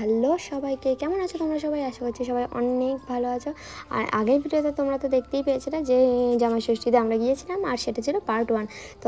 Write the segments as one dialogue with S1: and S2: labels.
S1: Hello সবাইকে, কেমন আছো তোমরা সবাই? আশা করছি সবাই অনেক ভালো আছো। আর আগের ভিডিওতে তোমরা তো দেখতেই পেয়েছিলে যে জামাই ষষ্ঠীতে আমরা গিয়েছিলাম, আর সেটা ছিল পার্ট 1। তো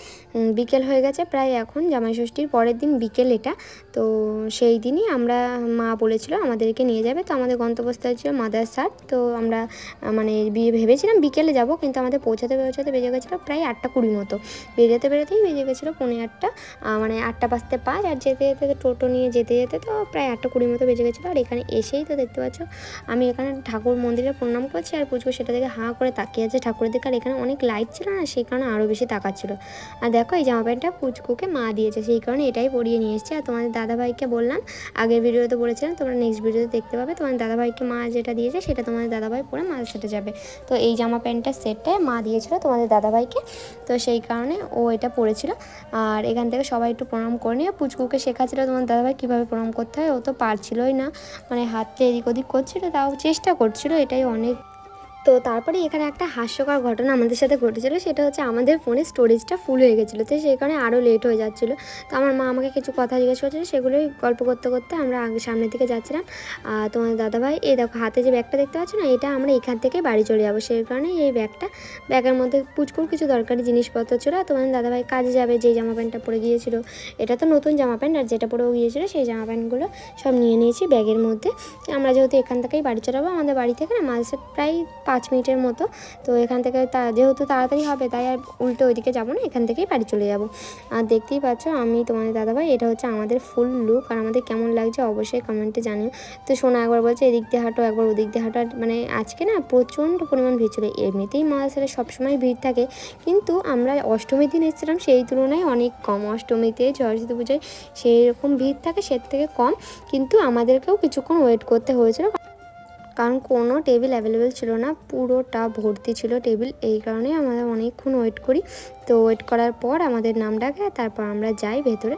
S1: বিকেল হয়ে গেছে প্রায়, এখন জামাই ষষ্ঠীর পরের দিন বিকেল এটা। তো সেই দিনই আমরা মা বলেছিল আমাদেরকে নিয়ে যাবে। তো আমাদের গন্তব্যস্থল ছিল মাদারসাট। তো আমরা মানে ভেবেছিলাম বিকেলে যাব, কিন্তু আমাদের পৌঁছাতে বেজে গেছিলো প্রায় 8:20 মতো। বেরোতেই বেজে গেছিলো 8:45, মানে 8:05। আর যেতে যেতে টোটো নিয়ে যেতে তো প্রায় 8:20 মতো বেজে গেছিলো। আর এখানে এসেই তো দেখতে পাচ্ছ আমি এখানে ঠাকুর মন্দিরে প্রণাম করছি, আর পুচকু সেটা থেকে হাঁ করে তাকিয়ে আছে ঠাকুরের দিকে। আর এখানে অনেক লাইট ছিল না, সেই কারণে আরও বেশি তাকাচ্ছিলো। আর দেখো এই জামা প্যান্টটা পুচকুকে মা দিয়েছে, সেই কারণে এটাই পরিয়ে নিয়ে এসেছি। আর তোমাদের দাদাভাইকে বললাম, আগের ভিডিওতে বলেছিলাম, তোমরা নেক্সট ভিডিওতে দেখতে পাবে। তোমাদের দাদাভাইকে মা যেটা দিয়েছে সেটা তোমাদের দাদাভাই পরে মার সেটে যাবে। তো এই জামা প্যান্টটার সেটটাই মা দিয়েছিল তোমাদের দাদাভাইকে, তো সেই কারণে ও এটা পরেছিল। আর এখান থেকে সবাই একটু প্রণাম করে নিয়ে পুচকুকে শেখাচ্ছিল তোমার দাদাভাই কীভাবে প্রণাম করতে হয়। ও তো পারছিলই না, মানে হাতটা এদিক ওদিক করছিল, তাও চেষ্টা করছিল, এটাই অনেক। তো তারপরে এখানে একটা হাস্যকর ঘটনা আমাদের সাথে ঘটেছিল, সেটা হচ্ছে আমাদের ফোনের স্টোরেজটা ফুল হয়ে গেছিলো। তো সেই কারণে আরও লেট হয়ে যাচ্ছিলো। তো আমার মা আমাকে কিছু কথা জিজ্ঞেস করছিলো, সেগুলোই গল্প করতে করতে আমরা সামনের দিকে যাচ্ছিলাম। আর তোমার দাদাভাই এই দেখো হাতে যে ব্যাগটা দেখতে পাচ্ছ না, এটা আমরা এখান থেকে বাড়ি চলে যাবো, সেই কারণে এই ব্যাগের মধ্যে পুচকুর কিছু দরকারি জিনিসপত্র ছিল। তোমার দাদাভাই কাজে যাবে, যেই জামা প্যান্টটা পরে গিয়েছিলো, এটা তো নতুন জামা প্যান্ট, আর যেটা পরেও গিয়েছিলো সেই জামা প্যান্টগুলো সব নিয়ে নিয়েছি ব্যাগের মধ্যে। আমরা যেহেতু এখান থেকেই বাড়ি চলে যাবো, আমাদের বাড়ি থেকে না মাঝে প্রায় 5 মিনিটের মতো। তো এখান থেকে যেহেতু তাড়াতাড়ি হবে, তাই আর উল্টো ওইদিকে যাবো না, এখান থেকেই বাড়ি চলে যাব। আর দেখতেই পাচ্ছ আমি তোমাদের দাদাভাই, এটা হচ্ছে আমাদের ফুল লুক। আর আমাদের কেমন লাগছে অবশ্যই কমেন্টে জানিও। তো শোনা একবার বলছে এদিক দিয়ে হাঁটো, একবার ওদিক দিয়ে হাঁটো। মানে আজকে না প্রচণ্ড পরিমাণ ভিড় ছিল। এমনিতেই মাদারসাটে সবসময় ভিড় থাকে, কিন্তু আমরা অষ্টমীর দিন এসেছিলাম, সেই তুলনায় অনেক কম। অষ্টমীতে সরস্বতী পুজোয় সেই রকম ভিড় থাকে, সের থেকে কম। কিন্তু আমাদেরকেও কিছুক্ষণ ওয়েট করতে হয়েছিল, কারণ কোনো টেবিল অ্যাভেলেবেল ছিল না, পুরোটা ভর্তি ছিল টেবিল। এই কারণে আমরা অনেকক্ষণ ওয়েট করি। তো ওয়েট করার পর আমাদের নাম ডাকে, তারপর আমরা যাই ভেতরে।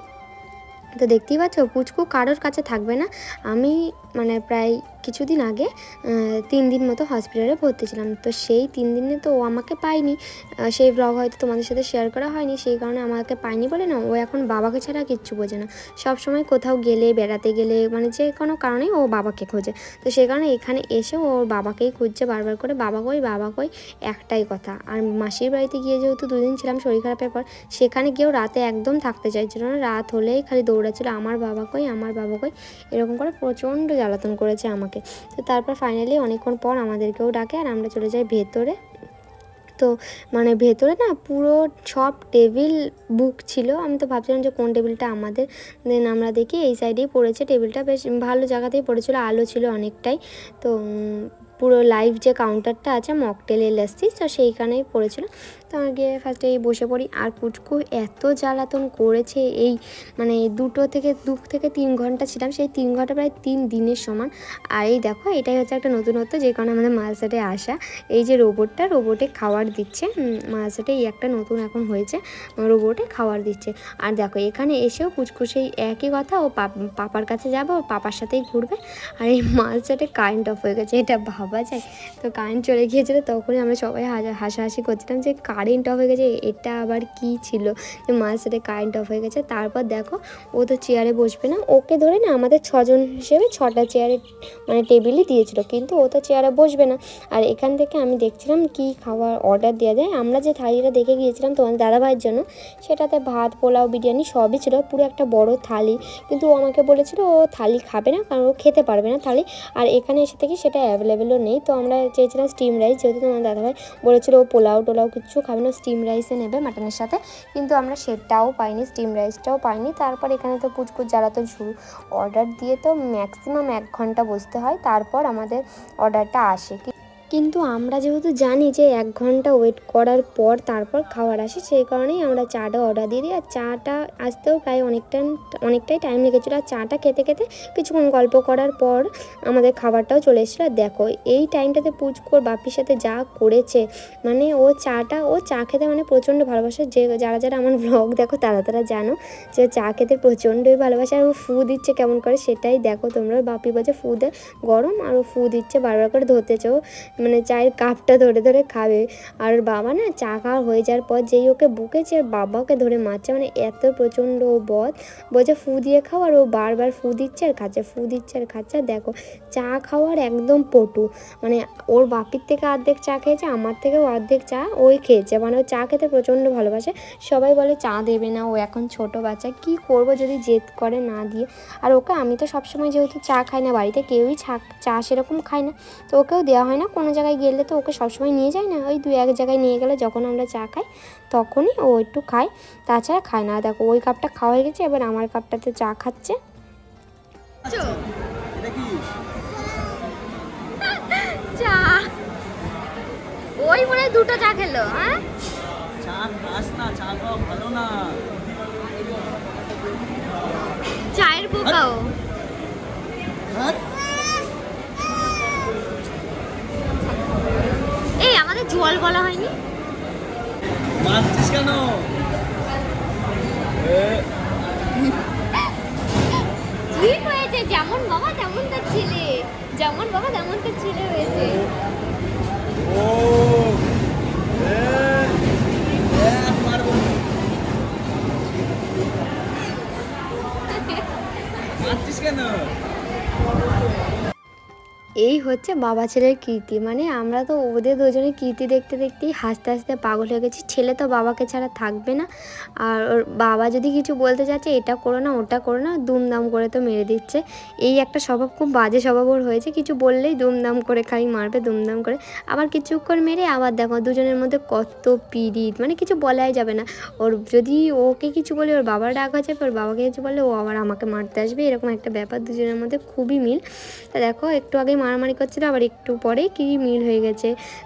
S1: তো দেখতেই পাচ্ছ পুচকু কারোর কাছে থাকবে না। আমি মানে প্রায় কিছুদিন আগে 3 দিন মতো হসপিটালে ভর্তি ছিলাম। তো সেই 3 দিনে তো ও আমাকে পায়নি, সেই ব্লগ হয়তো তোমাদের সাথে শেয়ার করা হয়নি, সেই কারণে আমাকে পায়নি বলে না, ও এখন বাবাকে ছাড়া কিচ্ছু বোঝে না। সব সময় কোথাও গেলে, বেড়াতে গেলে, মানে যে কোনো কারণেই ও বাবাকে খোঁজে। তো সেই কারণে এখানে এসে ও ওর বাবাকেই খুঁজছে বারবার করে, বাবা কই একটাই কথা। আর মাসির বাড়িতে গিয়ে যেহেতু 2 দিন ছিলাম শরীর খারাপের পর, সেখানে গিয়েও রাতে একদম থাকতে চাইছিল না। রাত হলেই খালি দৌড়াচ্ছিল আমার বাবা কই, এরকম করে প্রচণ্ড জ্বালাতন করেছে আমাকে। তো তারপর ফাইনালি অনেকক্ষণ পর আমাদেরকেও ডাকে, আর আমরা চলে যাই ভেতরে। তো মানে ভেতরে না পুরো সব টেবিল বুক ছিল। আমি তো ভাবছিলাম যে কোন টেবিলটা আমাদের। দেন আমরা দেখি এই সাইডেই পড়েছে টেবিলটা, বেশ ভালো জায়গাতেই পড়েছিল, আলো ছিল অনেকটাই। তো পুরো লাইভ যে কাউন্টারটা আছে মকটেল লাস্সি, তো সেইখানেই পড়েছিল। তো আমরা গিয়ে ফার্স্টে বসে পড়ি। আর পুচকু এত জ্বালাতন করেছে, এই মানে 2 থেকে 3 ঘন্টা ছিলাম, সেই 3 ঘন্টা প্রায় 3 দিনের সমান। আর এই দেখো এটাই হচ্ছে একটা নতুনত্ব, যে কারণে আমাদের মাদারসাটে আসা। এই যে রোবটে খাবার দিচ্ছে, মাদারসাটে এই একটা নতুন এখন হয়েছে, রোবটে খাবার দিচ্ছে। আর দেখো এখানে এসেও পুচকু সেই একই কথা, ও পাপার কাছে যাবে, ও পাপার সাথেই ঘুরবে। আর এই মাদারসাটে কারেন্ট অফ হয়ে গেছে, এটা ভাবা যায়? তো কারেন্ট চলে গিয়েছিলো, তখনই আমরা সবাই হাসাহাসি করছিলাম যে কারেন্ট অফ হয়ে গেছে, এটা আবার কি ছিল যে মাদারসাটে কারেন্ট অফ হয়ে গেছে। তারপর দেখো ও তো চেয়ারে বসবে না, ওকে ধরে না আমাদের 6 জন হিসেবে 6টা চেয়ারে মানে টেবিলই দিয়েছিল, কিন্তু ও তো চেয়ারে বসবে না। আর এখান থেকে আমি দেখছিলাম কি খাবার অর্ডার দেওয়া যায়। আমরা যে থালিটা দেখে গিয়েছিলাম তোমার দাদাভাইয়ের জন্য, সেটাতে ভাত, পোলাও, বিরিয়ানি সবই ছিল, পুরো একটা বড় থালি। কিন্তু ও আমাকে বলেছিল ও থালি খাবে না, কারণ ও খেতে পারবে না থালি। আর এখানে এসে থেকে সেটা অ্যাভেলেবেলও নেই। তো আমরা চেয়েছিলাম স্টিম রাইস, যেহেতু তোমার দাদাভাই বলেছিল ও পোলাও টোলাও কিছু খাবে না, স্টিম রাইসে নেবে মাটনের সাথে, কিন্তু আমরা সেটাও পাইনি, স্টিম রাইসটাও পাইনি। তারপর এখানে তো পুচকুর জ্বালাতন শুরু। অর্ডার দিয়ে তো ম্যাক্সিমাম 1 ঘন্টা বসতে হয়, তারপর আমাদের অর্ডারটা আসে। কিন্তু আমরা যেহেতু জানি যে 1 ঘন্টা ওয়েট করার পর তারপর খাবার আসে, সেই কারণেই আমরা চাটা অর্ডার দিয়ে দিই। আর চাটা আসতেও প্রায় অনেকটাই টাইম লেগেছিলো। আর চাটা খেতে কিছুক্ষণ গল্প করার পর আমাদের খাবারটাও চলে এসেছিলো। দেখো এই টাইমটাতে পুচকুর বাপির সাথে যা করেছে, মানে ও চা খেতে মানে প্রচণ্ড ভালোবাসে। যারা আমার ব্লগ দেখো তারা জানো যে চা খেতে প্রচণ্ডই ভালোবাসে। আর ও ফু দিচ্ছে কেমন করে, সেটাই দেখো তোমরা। বাপি বলছে ফু দে গরম, আর ও ফু দিচ্ছে বারবার করে, ধরতেছে ও মানে চায়ের কাপটা ধরে ধরে খাবে। আর ওর বাবা না চা খাওয়া হয়ে যাওয়ার পর যেই ওকে বুকেছে আর বাবাকে ধরে মারছে, মানে এত প্রচণ্ড বদ, বলছে ফু দিয়ে খাও, আর ও বারবার ফু দিচ্ছে আর খাচ্ছে, ফু দিচ্ছে আর খাচ্ছে। আর দেখো চা খাওয়ার একদম পটু, মানে ওর বাপির থেকে অর্ধেক চা খেয়েছে, আমার থেকেও অর্ধেক চা ওই খেয়েছে, মানে ও চা খেতে প্রচণ্ড ভালোবাসে। সবাই বলে চা দেবে না, ও এখন ছোট বাচ্চা, কি করব যদি জেদ করে না দিয়ে। আর ওকে আমি তো সবসময় যেহেতু চা খাই না, বাড়িতে কেউই চা সেরকম খায় না, তো ওকেও দেওয়া হয় না। কোনো জায়গায় গেলে তো ওকে সবসময় নিয়ে যায় না, ওই 2-1 জায়গায় নিয়ে গেলে যখন আমরা চা খাই তখনই ও একটু খায়, তাছাড়া খায় না। দেখো ওই কাপটা খাওয়া হয়ে গেছে, এবার আমার কাপটাতে চা খাচ্ছে। চা ওই মনে 2টো চা খেলো। হ্যাঁ চা খাস না, চা খাওয়া ভালো না, চায়ের পোকাও। এই আমাদের জল বলা হয়নি, মারছিস কেন? ঠিক হয়েছে, যেমন বাবা তেমন তার ছেলে, যেমন বাবা তেমন তার ছেলে হয়েছে। ও মারছিস কেন? এই হচ্ছে বাবা ছেলের কীর্তি, মানে আমরা তো ওদের দুজনের কীর্তি দেখতে দেখতেই হাসতে হাসতে পাগল হয়ে গেছি। ছেলে তো বাবাকে ছাড়া থাকবে না, আর ওর বাবা যদি কিছু বলতে যাচ্ছে এটা করো না ওটা করো না, দুমদাম করে তো মেরে দিচ্ছে। এই একটা স্বভাব, খুব বাজে স্বভাব ওর হয়েছে, কিছু বললেই দুমদাম করে খালি মারবে, দুমদাম করে। আবার কিছুক্ষণ মেরে আবার দেখো দুজনের মধ্যে কত পিরিত, মানে কিছু বলাই যাবে না। ওর যদি ওকে কিছু বলে ওর বাবার রাগ হয়ে যাবে, ওর বাবাকে কিছু বললে ও আবার আমাকে মারতে আসবে, এরকম একটা ব্যাপার দুজনের মধ্যে খুবই মিল। তা দেখো একটু আগে মারামারি করছিল, আবার একটু পরে কি মিল হয়ে গেছে।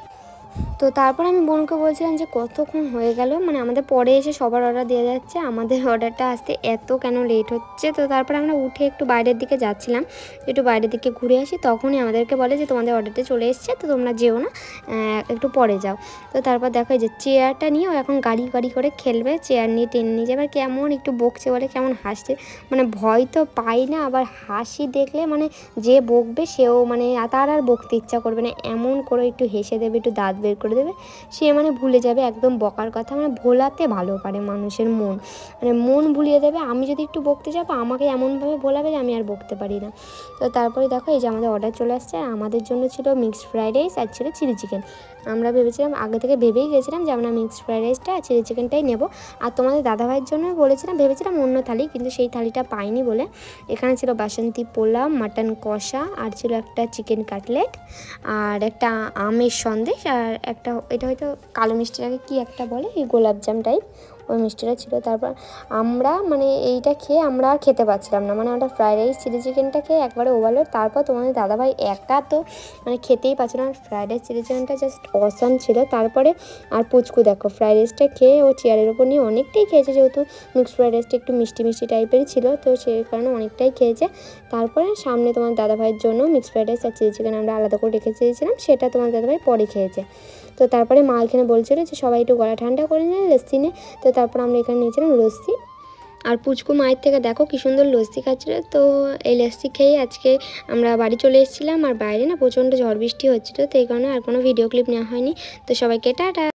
S1: তো তারপর আমি বোনকে বলছিলাম যে কতক্ষণ হয়ে গেল, মানে আমাদের পরে এসে সবার অর্ডার দেওয়া যাচ্ছে, আমাদের অর্ডারটা আসতে এত কেন লেট হচ্ছে। তো তারপর আমরা উঠে একটু বাইরের দিকে যাচ্ছিলাম, একটু বাইরের দিকে ঘুরে আসি, তখনই আমাদেরকে বলে যে তোমাদের অর্ডারটা চলে এসছে, তো তোমরা যেও না, একটু পরে যাও। তো তারপর দেখো এই যে চেয়ারটা নিয়ে ও এখন গাড়ি গাড়ি করে খেলবে, চেয়ার নিয়ে টেনে নিয়ে যাবে। কেমন একটু বকছে বলে কেমন হাসছে, মানে ভয় তো পাই না, আবার হাসি দেখলে মানে যে বকবে সেও মানে তার আর বকতে ইচ্ছা করবে না, এমন করে একটু হেসে দেবে, একটু দাঁত বের করে দেবে, সে মানে ভুলে যাবে একদম বকার কথা, মানে ভোলাতে ভালো পারে মানুষের মন, মানে মন ভুলিয়ে দেবে। আমি যদি একটু বকতে যাবো আমাকে এমনভাবে ভোলাবে যে আমি আর বকতে পারি না। তো তারপরে দেখো এই যে আমাদের অর্ডার চলে আসছে, আর আমাদের জন্য ছিল মিক্সড ফ্রাইড রাইস আর ছিল চিলি চিকেন। আমরা ভেবেছিলাম, আগে থেকে ভেবেই গেছিলাম যে আমরা মিক্সড ফ্রাইড রাইসটা আর চিলি চিকেনটাই নেব। আর তোমাদের দাদাভাইয়ের জন্য বলেছিলাম, ভেবেছিলাম অন্য থালি, কিন্তু সেই থালিটা পাইনি বলে এখানে ছিল বাসন্তী পোলাও, মাটন কষা, আর ছিল একটা চিকেন কাটলেট, আর একটা আমের সন্দেশ, আর একটা এটা হয়তো কালো মিষ্টিটাকে কি একটা বলে, এই গোলাপজাম টাইপ ওই মিষ্টিটা ছিল। তারপর আমরা মানে এইটা খেয়ে আমরা আর খেতে পারছিলাম না, মানে আমরা ফ্রাইড রাইস চিলি চিকেনটা খেয়ে একবারে ওভারলোড। তারপর তোমাদের দাদাভাই একা তো মানে খেতেই পারছিল না, ফ্রাইড রাইস চিলি চিকেনটা জাস্ট অসাম ছিল। তারপরে আর পুচকু দেখো ফ্রাইড রাইসটা খেয়ে ও চেয়ারের ওপর নিয়ে অনেকটাই খেয়েছে, যেহেতু মিক্সড ফ্রাইড রাইসটা একটু মিষ্টি মিষ্টি টাইপেরই ছিল, তো সেই কারণে অনেকটাই খেয়েছে। তারপরে সামনে তোমার দাদাভাইয়ের জন্য মিক্সড ফ্রাইড রাইস আর চিলি চিকেন আমরা আলাদা করে রেখে চেয়েছিলাম, সেটা তোমার দাদাভাই পরে খেয়েছে। তো তারপরে মা এখানে বলছিল যে সবাই একটু গলা ঠান্ডা করে নেন লস্যি নে, তো তারপর আমরা এখানে নিয়েছিলাম লস্যি। আর পুচকু মায়ের থেকে দেখো কি সুন্দর লস্যি খাচ্ছিল। তো এই লস্যি খেয়ে আজকে আমরা বাড়ি চলে এসেছিলাম, আর বাইরে না প্রচণ্ড ঝড় বৃষ্টি হচ্ছিলো, তো এই কারণে আর কোনো ভিডিও ক্লিপ নেওয়া হয়নি। তো সবাইকে টাটা।